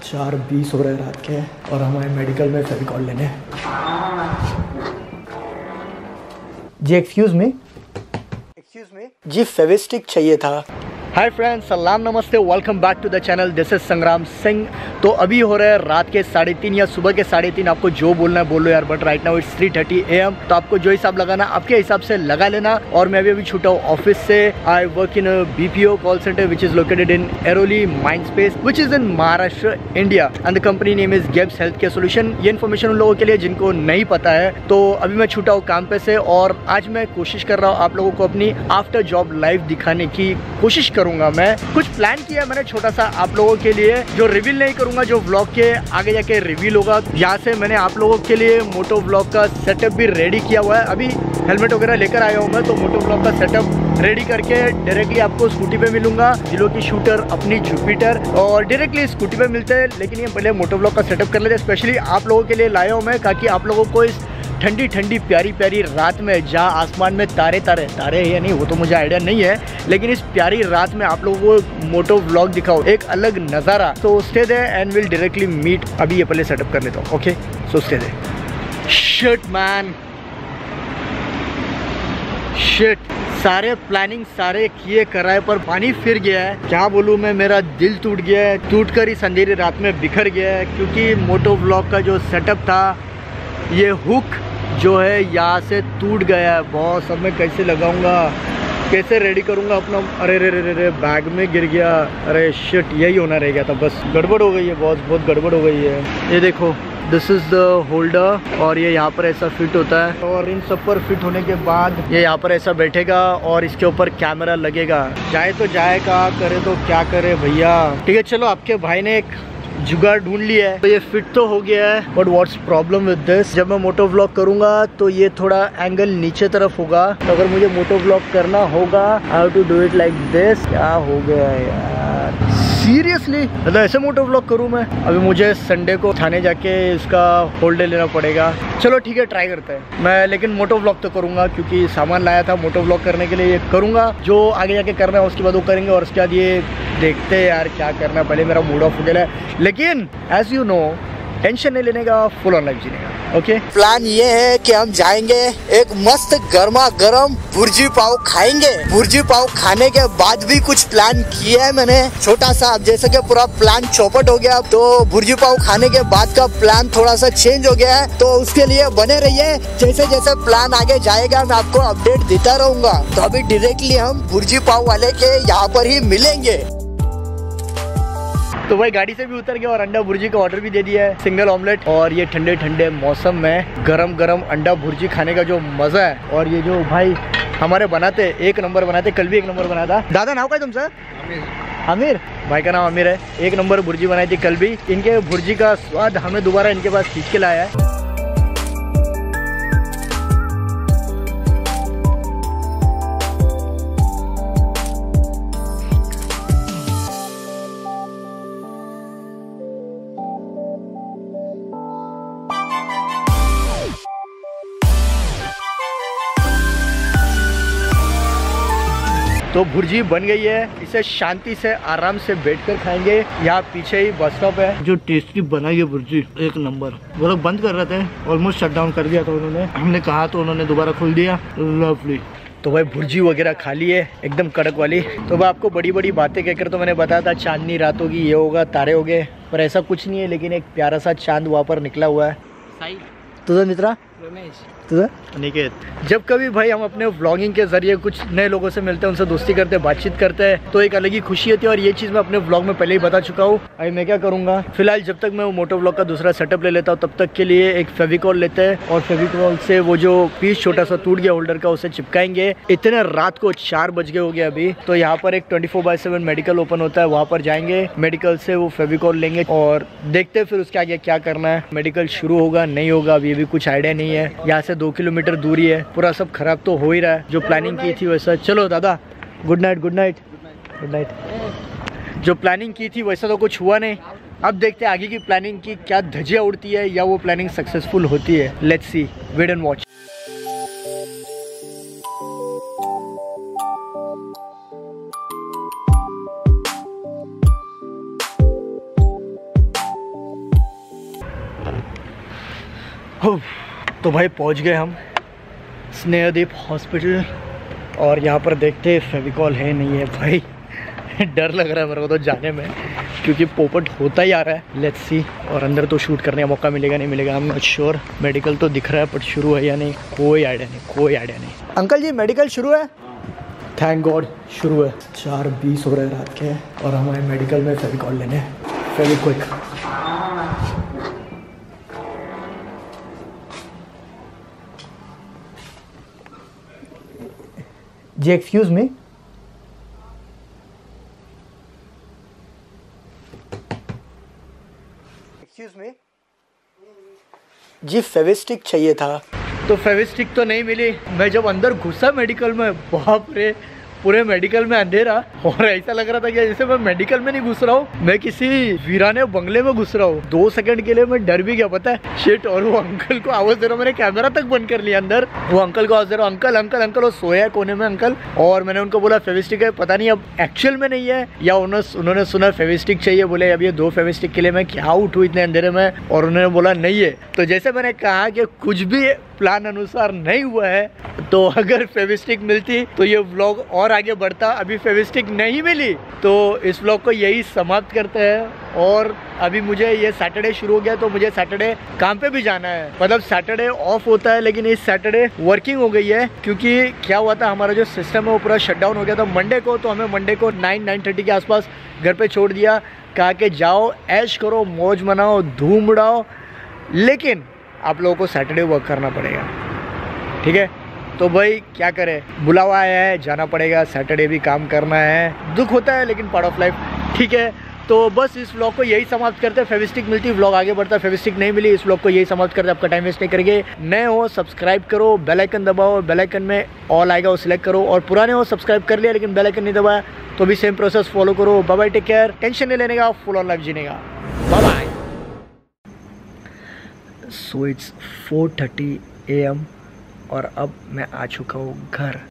4:20 हो रहे रात के और हमारे मेडिकल में फेविकॉल लेने। जी एक्सक्यूज मी जी, फेविस्टिक चाहिए था। हाय फ्रेंड्स, सलाम नमस्ते, welcome back to the channel. This is Sangram Singh. तो अभी हो रहा है रात के 3:30 या सुबह के 3:30। आपको जो बोलना है बोलो यार, but right now it's 3:30 AM। तो आपको जो हिसाब लगाना आपके हिसाब से लगा लेना। और मैं अभी छूटा हूँ ऑफिस से। I work in BPO call centre which is located in Airoli mindspace which is in Maharashtra, India. And the company name is Gebbs health care solution. ये इन्फॉर्मेशन उन लोगों के लिए जिनको नहीं पता है। तो अभी मैं छूटा हूँ काम पे से और आज मैं कोशिश कर रहा हूँ आप लोगों को अपनी आफ्टर जॉब लाइफ दिखाने की कोशिश करूंगा। मैं कुछ प्लान किया मैंने छोटा सा आप लोगों के लिए, जो रिवील नहीं करूंगा, जो व्लॉग के आगे जाके रिवील होगा। यहाँ से मैंने आप लोगों के लिए मोटो व्लॉग का सेटअप भी रेडी किया हुआ है। अभी हेलमेट वगैरह लेकर आया हूँ मैं, तो मोटो व्लॉग का सेटअप रेडी करके डायरेक्टली आपको स्कूटी पे मिलूंगा। जिलो की शूटर अपनी जुपिटर, और डायरेक्टली स्कूटी पे मिलते हैं। लेकिन ये पहले मोटो व्लॉग का सेटअप कर लेते हैं। स्पेशली आप लोगों के लिए लाया हूँ मैं, ताकि आप लोगों को इस ठंडी ठंडी प्यारी प्यारी रात में, जहाँ आसमान में तारे है या नहीं वो तो मुझे आइडिया नहीं है, लेकिन इस प्यारी रात में आप लोगों को मोटो व्लॉग दिखाओ, एक अलग नज़ारा। तो stay there and will directly meet. अभी ये पहले सेटअप कर लेता हूँ। Okay, so stay there. Shit man, shit, सारे प्लानिंग सारे किए कराए पर पानी फिर गया है। क्या बोलूँ मैं, मेरा दिल टूट गया है, टूट कर इस अंधेरी रात में बिखर गया है। क्योंकि मोटो व्लॉग का जो सेटअप था, ये हुक जो है यहाँ से टूट गया है बॉस। अब मैं कैसे लगाऊंगा, कैसे रेडी करूंगा अपना। अरे रे रे रे रे, बैग में गिर गया। अरे शिट, यही होना रह गया था बस। गड़बड़ हो गई है बॉस, बहुत गड़बड़ हो गई है। ये देखो, दिस इज द होल्डर, और ये यहाँ पर ऐसा फिट होता है। और इन सब पर फिट होने के बाद ये यहाँ पर ऐसा बैठेगा और इसके ऊपर कैमरा लगेगा। जाए तो जाएगा, करे तो क्या करे भैया। ठीक है, चलो, आपके भाई ने एक जुगाड़ ढूंढ लिया है, तो ये फिट तो हो गया है। But what's problem with this, जब मैं मोटो व्लॉग करूंगा तो ये थोड़ा एंगल नीचे तरफ होगा। तो अगर मुझे मोटो व्लॉग करना होगा, I have to do it like this. क्या हो गया यार, सीरियसली, मतलब ऐसे मोटो व्लॉग करूँ मैं? अभी मुझे संडे को थाने जाके इसका होल्डर लेना पड़ेगा। चलो ठीक है, ट्राई करते हैं मैं। लेकिन मोटो व्लॉग तो करूँगा, क्योंकि सामान लाया था मोटो व्लॉग करने के लिए। ये करूँगा, जो आगे जाके करना है उसके बाद वो करेंगे। और उसके बाद ये देखते हैं यार क्या करना है। पहले मेरा मूड ऑफ हो गया है, लेकिन एज यू नो, टेंशन नहीं लेने का, फुल ऑन लाइफ जीने का। ओके, प्लान ये है कि हम जाएंगे, एक मस्त गर्मा गर्म भुर्जी पाव खाएंगे। भुर्जी पाव खाने के बाद भी कुछ प्लान किया है मैंने छोटा सा। अब जैसे कि पूरा प्लान चौपट हो गया, तो भुर्जी पाव खाने के बाद का प्लान थोड़ा सा चेंज हो गया है। तो उसके लिए बने रहिए, जैसे जैसे प्लान आगे जाएगा मैं आपको अपडेट देता रहूंगा। तो अभी डायरेक्टली हम भुर्जी पाव वाले के यहाँ पर ही मिलेंगे। तो भाई गाड़ी से भी उतर गया और अंडा भुर्जी का ऑर्डर भी दे दिया है, सिंगल ऑमलेट। और ये ठंडे ठंडे मौसम में गरम गरम अंडा भुर्जी खाने का जो मजा है। और ये जो भाई हमारे बनाते, एक नंबर बनाते, कल भी एक नंबर बनाया था। दादा नाव का है तुमसे? आमिर भाई का नाम आमिर है। एक नंबर भुर्जी बनाई थी कल भी। इनके भुर्जी का स्वाद हमें दोबारा इनके पास खींच के लाया है। तो भुर्जी बन गई है, इसे शांति से आराम से बैठकर खाएंगे। यहाँ पीछे ही बस स्टॉप है। जो टेस्टी बनाई है भुर्जी, एक नंबर। वो लोग बंद कर रहे थे, ऑलमोस्ट शट डाउन कर दिया था उन्होंने। हमने कहा तो उन्होंने दोबारा खोल दिया। लवली। तो भाई भुर्जी वगैरह खा ली है, एकदम कड़क वाली। तो मैं आपको बड़ी बड़ी बातें कहकर तो मैंने बताया था चांदनी रात होगी, ये होगा, तारे हो गए, पर ऐसा कुछ नहीं है। लेकिन एक प्यारा सा चांद वहाँ पर निकला हुआ है। साई तुझा मित्रा रमेश, तुझा निकेत। जब कभी भाई हम अपने व्लॉगिंग के जरिए कुछ नए लोगों से मिलते हैं, उनसे दोस्ती करते हैं, बातचीत करते हैं, तो एक अलग ही खुशी होती है। और ये चीज़ मैं अपने व्लॉग में पहले ही बता चुका हूँ। अभी मैं क्या करूँगा, फिलहाल जब तक मैं वो मोटो व्लॉग का दूसरा सेटअप ले लेता हूँ, तब तक के लिए एक फेविकॉल लेते हैं। और फेविकॉल से वो जो पीस छोटा सा टूट गया होल्डर का, उसे चिपकाएंगे। इतने रात को 4 बज गए हो गए अभी। तो यहाँ पर एक 24/7 मेडिकल ओपन होता है, वहाँ पर जाएंगे। मेडिकल से वो फेविकॉल लेंगे और देखते हैं फिर उसके आगे क्या करना है। मेडिकल शुरू होगा नहीं होगा अभी भी कुछ आइडिया नहीं है। यहाँ से 2 किलोमीटर दूरी है। पूरा सब खराब तो हो ही रहा है, जो प्लानिंग की थी वैसा। चलो दादा, good night. Good night, good night. जो प्लानिंग की थी वैसा तो कुछ हुआ नहीं। अब देखते हैं आगे की प्लानिंग की क्या धज्जियां उड़ती है, या वो प्लानिंग सक्सेसफुल होती है। Let's see, wait and watch. तो भाई पहुंच गए हम स्नेहदीप हॉस्पिटल और यहाँ पर देखते फेविकॉल है नहीं है भाई। डर लग रहा है मेरे को तो जाने में, क्योंकि पोपट होता ही आ रहा है। Let's see. और अंदर तो शूट करने का मौका मिलेगा नहीं मिलेगा, I am not sure. Medical तो दिख रहा है बट शुरू है या नहीं कोई आइडिया नहीं, कोई आइडिया नहीं। अंकल जी मेडिकल शुरू है? थैंक गॉड शुरू है। 4:20 हो रहे हैं रात के और हमारे मेडिकल में फेविकॉल लेने। फेविक्विक। जी एक्सक्यूज मी। एक्सक्यूज मी जी, फेविस्टिक चाहिए था। तो फेविस्टिक तो नहीं मिली। मैं जब अंदर घुसा मेडिकल में, बाप रे, पूरे मेडिकल में अंधेरा और ऐसा लग रहा था कि जैसे मैं मेडिकल में नहीं घुस रहा हूँ, मैं किसी वीराने बंगले में घुस रहा हूँ। 2 सेकंड के लिए मैं डर भी गया, पता है शिट। और वो अंकल को आवाज दे रहा हूँ, मैंने कैमरा तक बंद कर लिया अंदर। वो अंकल को आवाज दे रहा हूँ, अंकल अंकल अंकल। वो सोया है कोने में अंकल। और मैंने उनको बोला फेविस्टिक है, पता नहीं अब एक्चुअल में नहीं है या उन्होंने सुना फेविस्टिक चाहिए। बोले अब ये 2 फेविस्टिक के लिए मैं क्या उठूँ इतने अंधेरे में, और उन्होंने बोला नहीं है। तो जैसे मैंने कहा कि कुछ भी प्लान अनुसार नहीं हुआ है, तो अगर फेविस्टिक मिलती तो ये व्लॉग और आगे बढ़ता। अभी फेविस्टिक नहीं मिली तो इस व्लॉग को यही समाप्त करते हैं। और अभी मुझे ये सैटरडे शुरू हो गया तो मुझे सैटरडे काम पे भी जाना है। मतलब सैटरडे ऑफ होता है लेकिन इस सैटरडे वर्किंग हो गई है, क्योंकि क्या हुआ था, हमारा जो सिस्टम है वो पूरा शटडाउन हो गया था मंडे को। तो हमें मंडे को 9-9:30 के आसपास घर पे छोड़ दिया, कहा कि जाओ ऐश करो, मौज मनाओ, धूम उड़ाओ, लेकिन आप लोगों को सैटरडे वर्क करना पड़ेगा। ठीक है, तो भाई क्या करें, बुलावा आया है, जाना पड़ेगा। सैटरडे भी काम करना है, दुख होता है लेकिन पार्ट ऑफ लाइफ। ठीक है, तो बस इस व्लॉग को यही समाप्त करते हैं। फेविस्टिक मिलती व्लॉग आगे बढ़ता है, फेविस्टिक नहीं मिली इस व्लॉग को यही समाप्त करते हैं। आपका टाइम वेस्ट नहीं करेंगे। नए हो सब्सक्राइब करो, बेल आइकन दबाओ, बेल आइकन में ऑल आएगा वो सिलेक्ट करो। और पुराने हो सब्सक्राइब कर लिया लेकिन बेल आइकन नहीं दबाया तो भी सेम प्रोसेस फॉलो करो। Bye bye, take care. Tension नहीं लेने का, फुल ऑन लाइफ जीने का। Bye bye. So it's 4:30 AM और अब मैं आ चुका हूँ घर।